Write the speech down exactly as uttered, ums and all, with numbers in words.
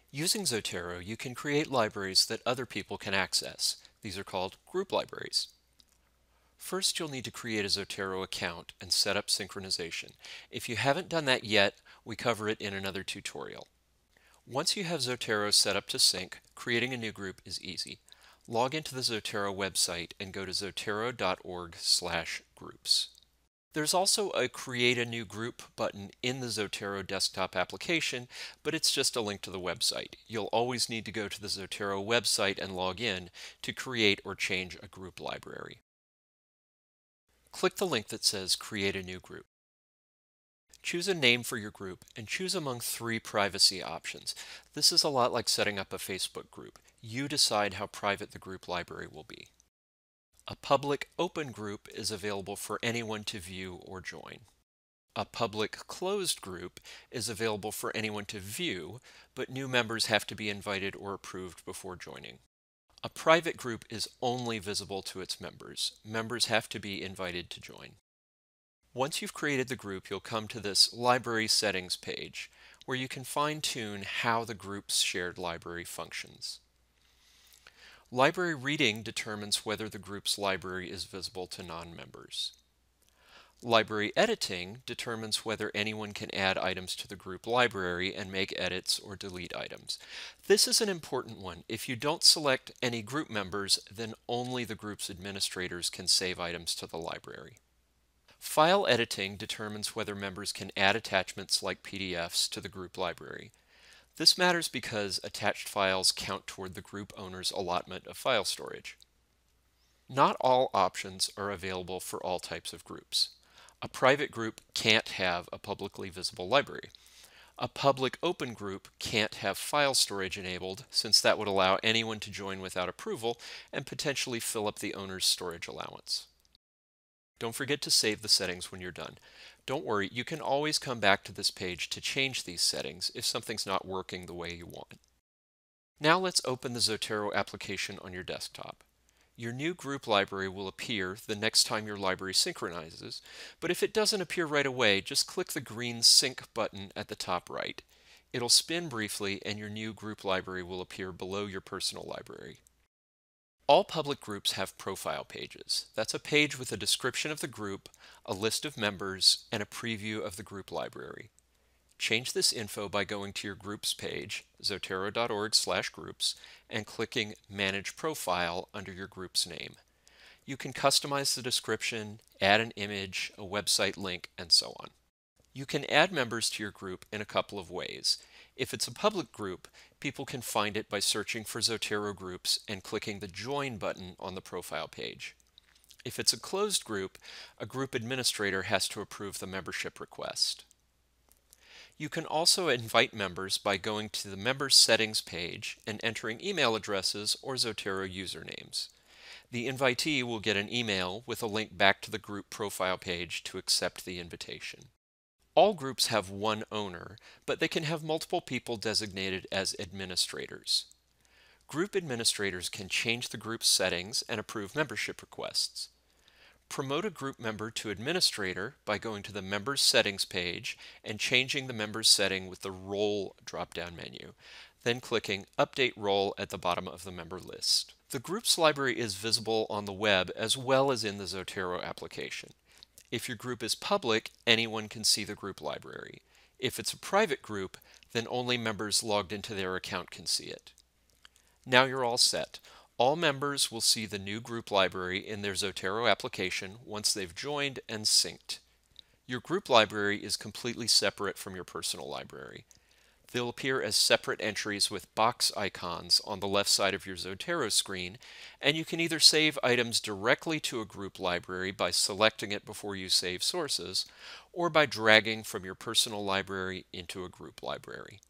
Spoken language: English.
Using Zotero, you can create libraries that other people can access. These are called group libraries. First, you'll need to create a Zotero account and set up synchronization. If you haven't done that yet, we cover it in another tutorial. Once you have Zotero set up to sync, creating a new group is easy. Log into the Zotero website and go to zotero dot org slash groups. There's also a Create a New Group button in the Zotero desktop application, but it's just a link to the website. You'll always need to go to the Zotero website and log in to create or change a group library. Click the link that says Create a New Group. Choose a name for your group and choose among three privacy options. This is a lot like setting up a Facebook group. You decide how private the group library will be. A public open group is available for anyone to view or join. A public closed group is available for anyone to view, but new members have to be invited or approved before joining. A private group is only visible to its members. Members have to be invited to join. Once you've created the group, you'll come to this Library Settings page, where you can fine-tune how the group's shared library functions. Library reading determines whether the group's library is visible to non-members. Library editing determines whether anyone can add items to the group library and make edits or delete items. This is an important one. If you don't select any group members, then only the group's administrators can save items to the library. File editing determines whether members can add attachments like P D Fs to the group library. This matters because attached files count toward the group owner's allotment of file storage. Not all options are available for all types of groups. A private group can't have a publicly visible library. A public open group can't have file storage enabled, since that would allow anyone to join without approval and potentially fill up the owner's storage allowance. Don't forget to save the settings when you're done. Don't worry, you can always come back to this page to change these settings if something's not working the way you want. Now let's open the Zotero application on your desktop. Your new group library will appear the next time your library synchronizes, but if it doesn't appear right away, just click the green Sync button at the top right. It'll spin briefly and your new group library will appear below your personal library. All public groups have profile pages. That's a page with a description of the group, a list of members, and a preview of the group library. Change this info by going to your groups page, zotero dot org slash groups, and clicking Manage Profile under your group's name. You can customize the description, add an image, a website link, and so on. You can add members to your group in a couple of ways. If it's a public group, people can find it by searching for Zotero groups and clicking the Join button on the profile page. If it's a closed group, a group administrator has to approve the membership request. You can also invite members by going to the Members Settings page and entering email addresses or Zotero usernames. The invitee will get an email with a link back to the group profile page to accept the invitation. All groups have one owner, but they can have multiple people designated as administrators. Group administrators can change the group's settings and approve membership requests. Promote a group member to administrator by going to the Members Settings page and changing the member's setting with the Role drop-down menu, then clicking Update Role at the bottom of the member list. The group's library is visible on the web as well as in the Zotero application. If your group is public, anyone can see the group library. If it's a private group, then only members logged into their account can see it. Now you're all set. All members will see the new group library in their Zotero application once they've joined and synced. Your group library is completely separate from your personal library. They'll appear as separate entries with box icons on the left side of your Zotero screen, and you can either save items directly to a group library by selecting it before you save sources, or by dragging from your personal library into a group library.